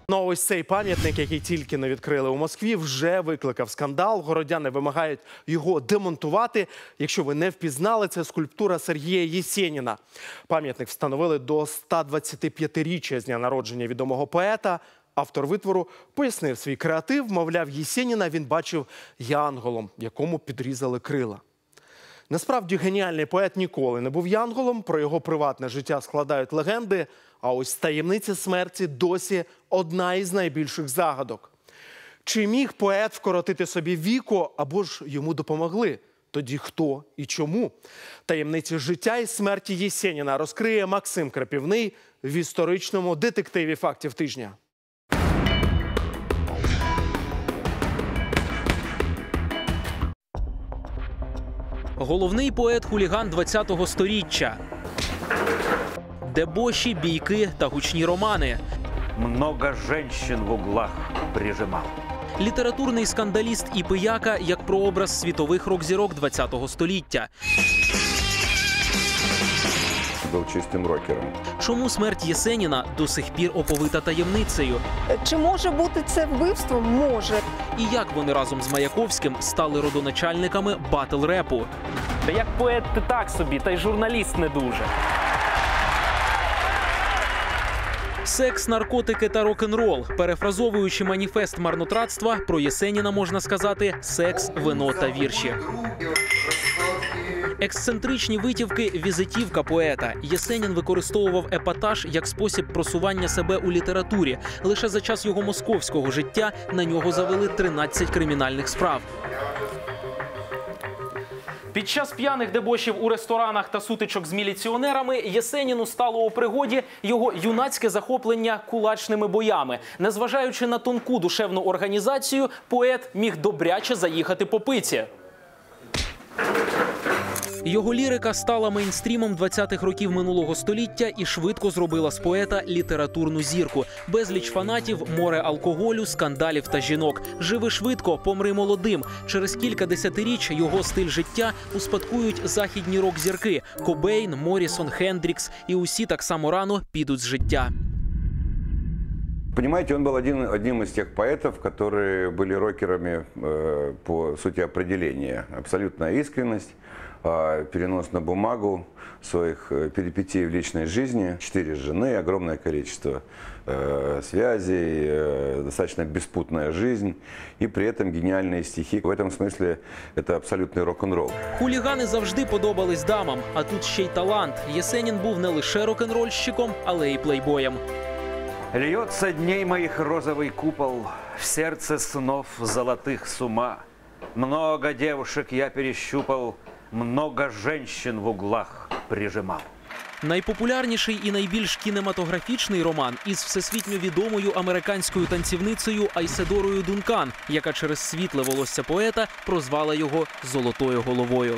Ну, ось цей пам'ятник, який тільки не відкрили у Москві, вже викликав скандал. Городяни вимагають його демонтувати. Якщо ви не впізнали, це скульптура Сергія Єсеніна. Пам'ятник встановили до 125-річчя з дня народження відомого поета. Автор витвору пояснив свій креатив. Мовляв, Єсеніна він бачив янголом, якому підрізали крила. Насправді, геніальний поет ніколи не був янголом. Про його приватне життя складають легенди. А ось таємниця смерті досі одна із найбільших загадок. Чи міг поет вкоротити собі віку, або ж йому допомогли? Тоді хто і чому? Таємниці життя і смерті Єсеніна розкриє Максим Крапівний в історичному детективі «Фактів тижня». Головний поет-хуліган ХХ століття. Дебоші, бійки та гучні романи. Много женщин в углах прижимав. Літературний скандаліст і пияка як прообраз світових рок-зірок ХХ століття. Був чистим рокером. Чому смерть Єсеніна до сих пір оповита таємницею? Чи може бути це вбивством? Може. І як вони разом з Маяковським стали родоначальниками батл-репу? Як поет ти так собі, та й журналіст не дуже. Секс, наркотики та рок-н-рол. Перефразовуючи маніфест марнотратства, про Єсеніна можна сказати «секс, вино та вірші». Ексцентричні витівки – візитівка поета. Єсенін використовував епатаж як спосіб просування себе у літературі. Лише за час його московського життя на нього завели 13 кримінальних справ. Під час п'яних дебошів у ресторанах та сутичок з міліціонерами Єсеніну стало у пригоді його юнацьке захоплення кулачними боями. Незважаючи на тонку душевну організацію, поет міг добряче заїхати по пиці. Його лірика стала мейнстрімом 20-х років минулого століття і швидко зробила з поета літературну зірку. Безліч фанатів, море алкоголю, скандалів та жінок. Живи швидко, помри молодим. Через кілька десятиріч його стиль життя успадкують західні рок-зірки – Кобейн, Моррісон, Хендрікс. І усі так само рано підуть з життя. Понимаете, он был одним из тех поэтов, которые были рокерами по сути определения. Абсолютная искренность, перенос на бумагу своих перипетий в личной жизни. 4 жены, огромное количество связей, достаточно беспутная жизнь и при этом гениальные стихи. В этом смысле это абсолютный рок-н-ролл. Хулігани завжди подобались дамам, а тут ще й талант. Єсенін був не лише рок-н-рольщиком, але й плейбоєм. Льется дней моих розовый купол, в сердце снов золотых с ума. Много девушек я перещупал, много женщин в углах прижимал. Найпопулярніший і найбільш кінематографічний роман із всесвітньо відомою американською танцівницею Айседорою Дункан, яка через світле волосся поета прозвала його «золотою головою».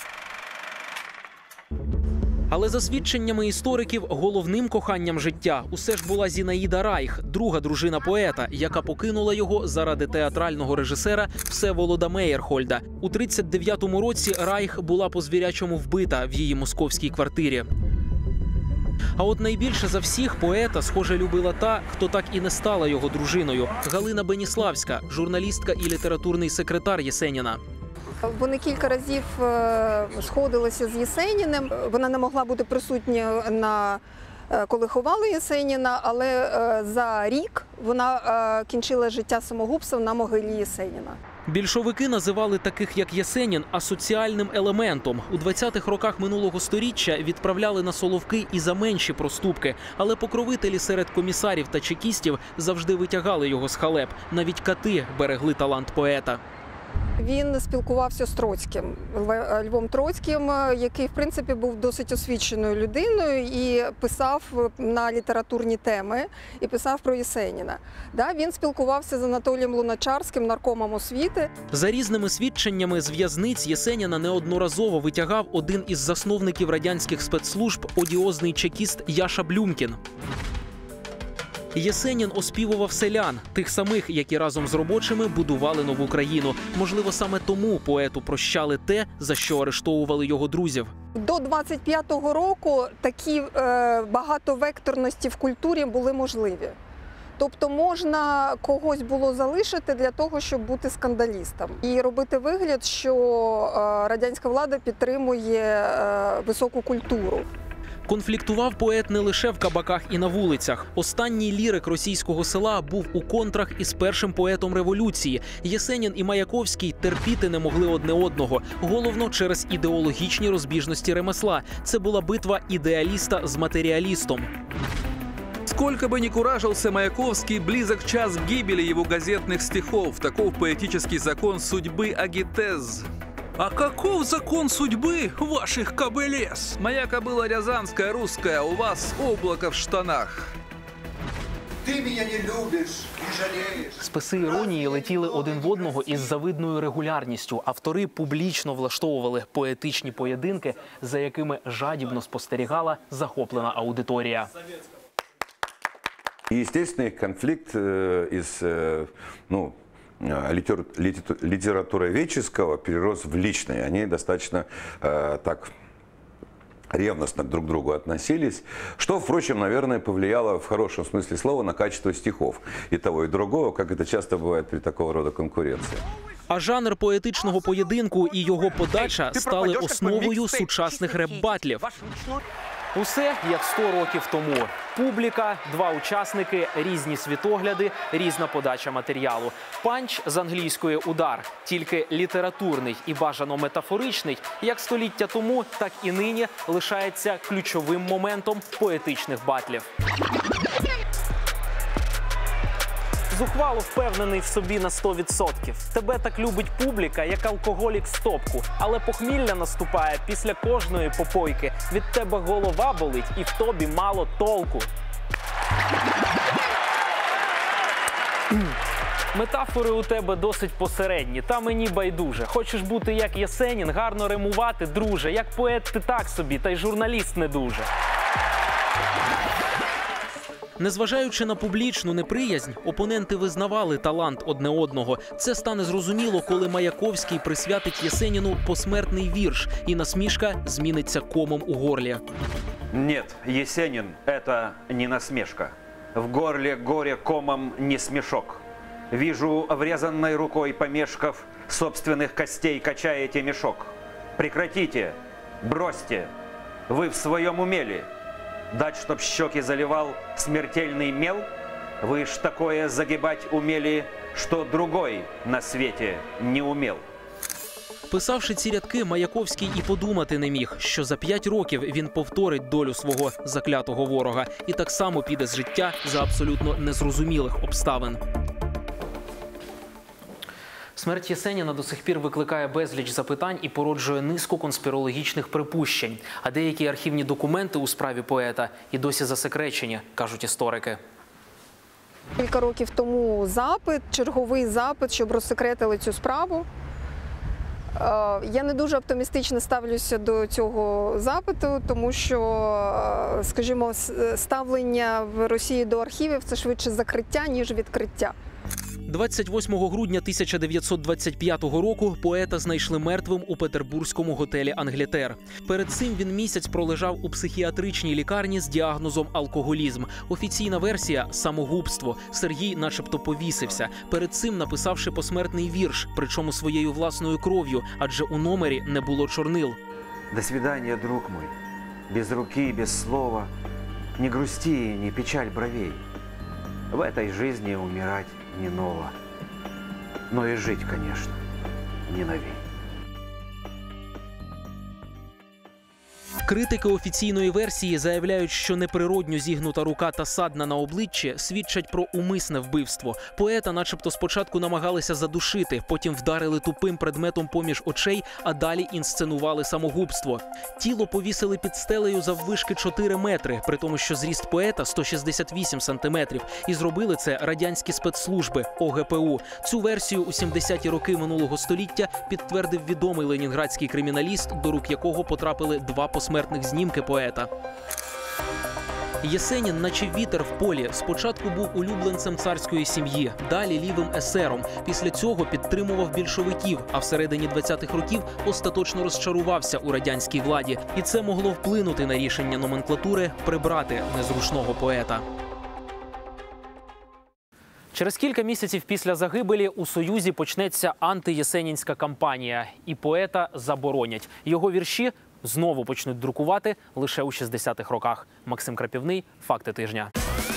Але за свідченнями істориків, головним коханням життя усе ж була Зінаїда Райх, друга дружина поета, яка покинула його заради театрального режисера Всеволода Мейєрхольда. У 39-му році Райх була по-звірячому вбита в її московській квартирі. А от найбільше за всіх поета, схоже, любила та, хто так і не стала його дружиною – Галина Беніславська, журналістка і літературний секретар Єсеніна. Вони кілька разів сходилися з Єсеніним. Вона не могла бути присутня, коли ховали Єсеніна, але за рік вона кінчила життя самогубством на могилі Єсеніна. Більшовики називали таких, як Єсенін, асоціальним елементом. У 20-х роках минулого сторіччя відправляли на Соловки і за менші проступки. Але покровителі серед комісарів та чекістів завжди витягали його з халеп. Навіть кати берегли талант поета. Він спілкувався з Троцьким, Львом Троцьким, який, в принципі, був досить освіченою людиною і писав на літературні теми, і писав про Єсеніна. Він спілкувався з Анатолієм Луначарським, наркомом освіти. За різними свідченнями з в'язниць Єсеніна неодноразово витягав один із засновників радянських спецслужб – одіозний чекіст Яша Блюмкін. Єсенін оспівував селян, тих самих, які разом з робочими будували нову країну. Можливо, саме тому поету прощали те, за що арештовували його друзів. До 25-го року такі багатовекторності в культурі були можливі. Тобто можна когось було залишити для того, щоб бути скандалістом. І робити вигляд, що радянська влада підтримує високу культуру. Конфліктував поет не лише в кабаках і на вулицях. Останній лірик російського села був у контрах із першим поетом революції. Єсенін і Маяковський терпіти не могли одне одного. Головно через ідеологічні розбіжності ремесла. Це була битва ідеаліста з матеріалістом. Сколько бы ни куражился Маяковский, близок час гибели его газетных стихов. Таков поэтический закон судьбы Агитез. А каков закон судьбы ваших кобылес? Моя кобыла рязанская, русская, у вас облако в штанах. Ти мене не любиш і жалієш. Списи іронії летіли один в одного із завидною регулярністю. Автори публічно влаштовували поетичні поєдинки, за якими жадібно спостерігала захоплена аудиторія. И, естественно, их конфликт из литературоведческого перерос в личный. Они достаточно так ревностно друг к другу относились, что, впрочем, наверное, повлияло в хорошем смысле слова на качество стихов и того, и другого, как это часто бывает при такого рода конкуренции. А жанр поетичного поєдинку і його подача стали основою сучасних реп-батлів. Усе як 100 років тому. Публіка, два учасники, різні світогляди, різна подача матеріалу. Панч з англійської удар, тільки літературний і бажано метафоричний, як століття тому, так і нині лишається ключовим моментом поетичних батлів. Зухвало впевнений в собі на 100%. Тебе так любить публіка, як алкоголік стопку. Але похмілля наступає після кожної попойки. Від тебе голова болить і в тобі мало толку. Метафори у тебе досить посередні, та мені байдуже. Хочеш бути як Єсенін, гарно римувати, друже. Як поет ти так собі, та й журналіст не дуже. Незважаючи на публічну неприязнь, опоненти визнавали талант одне одного. Це стане зрозуміло, коли Маяковський присвятить Єсеніну посмертний вірш, і насмішка зміниться комом у горлі. Нет, Есенин – это не насмешка. В горле горе комом не смешок. Вижу, врезанной рукой помешков, собственных костей качаете мешок. Прекратите, бросьте, вы в своем умели. Дать, чтоб щеки заливал смертельный мел? Вы ж такое загибать умели, что другой на свете не умел. Писавши ці рядки, Маяковський і подумати не міг, що за 5 років він повторить долю свого заклятого ворога і так само піде з життя за абсолютно незрозумілих обставин. Смерть Єсеніна до сих пір викликає безліч запитань і породжує низку конспірологічних припущень. А деякі архівні документи у справі поета і досі засекречені, кажуть історики. Кілька років тому черговий запит, щоб розсекретили цю справу. Я не дуже оптимістично ставлюся до цього запиту, тому що, скажімо, ставлення в Росії до архівів – це швидше закриття, ніж відкриття. 28 грудня 1925 року поета знайшли мертвим у петербурзькому готелі «Англітер». Перед цим він місяць пролежав у психіатричній лікарні з діагнозом алкоголізм. Офіційна версія – самогубство. Сергій начебто повісився, перед цим написавши посмертний вірш, причому своєю власною кров'ю, адже у номері не було чорнил. До свидания, друг мой. Без руки, без слова. Не грусти, не печаль бровей. В этой жизни умирать не ново, но и жить, конечно, не новей. Критики офіційної версії заявляють, що неприродньо зігнута рука та садна на обличчі свідчать про умисне вбивство. Поета начебто спочатку намагалися задушити, потім вдарили тупим предметом поміж очей, а далі інсценували самогубство. Тіло повісили під стелею заввишки 4 метри, при тому, що зріст поета – 168 сантиметрів. І зробили це радянські спецслужби – ОГПУ. Цю версію у 70-ті роки минулого століття підтвердив відомий ленінградський криміналіст, до рук якого потрапили 2 посмертних знімки поета. Єсенін, наче вітер в полі, спочатку був улюбленцем царської сім'ї, далі лівим есером. Після цього підтримував більшовиків, а всередині 20-х років остаточно розчарувався у радянській владі. І це могло вплинути на рішення номенклатури прибрати незручного поета. Через кілька місяців після загибелі у Союзі почнеться антиєсенінська кампанія. І поета заборонять. Його вірші знову почнуть друкувати лише у 60-х роках. Максим Крапівний. Факти тижня.